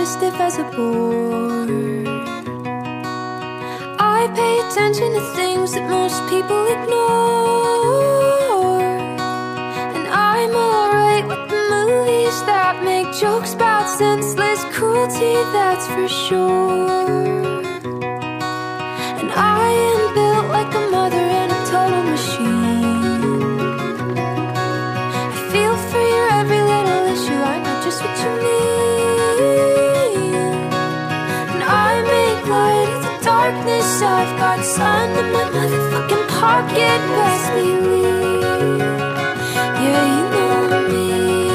as stiff as a board. I pay attention to things that most people ignore. And I'm alright with the movies that make jokes about senseless cruelty, that's for sure. And I am built like a mother in a total machine. I feel for your every little issue, I know just what you mean. And I make light of the darkness, I've got sun in my motherfucking pocket, best believe. Yeah, you know me.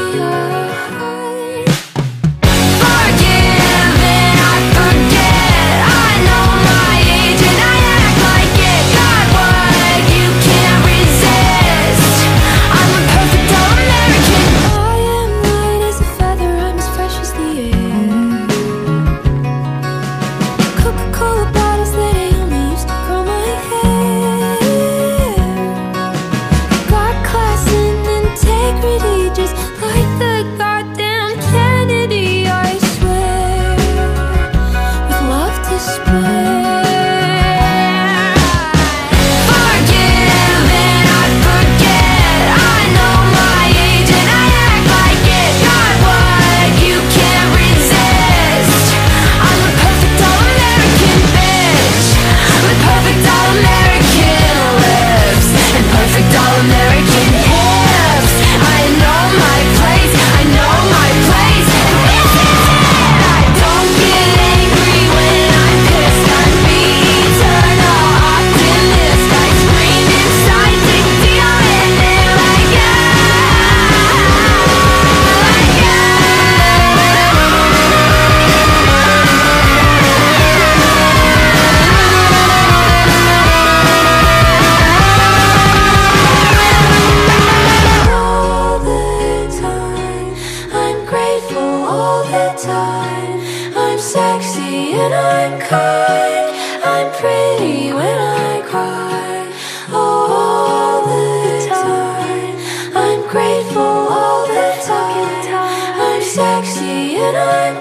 Coca-Cola bottles that I only used to curl my hair. Got class and integrity, just like the goddamn Kennedy, I swear, with love to spare. Forgive and I forget, I know my age and I act like it. Got what you can't resist, I'm a perfect all-American bitch, with perfect all-American lips and perfect all-American hips. I know my place, I know my place, and this is it. I don't get angry when I'm pissed, I'm the eternal optimist. I scream inside to deal with it like all the time. I'm grateful all the time. I'm sexy and I'm kind. I'm pretty when I cry. All the time. I'm grateful all the time. I'm sexy and I'm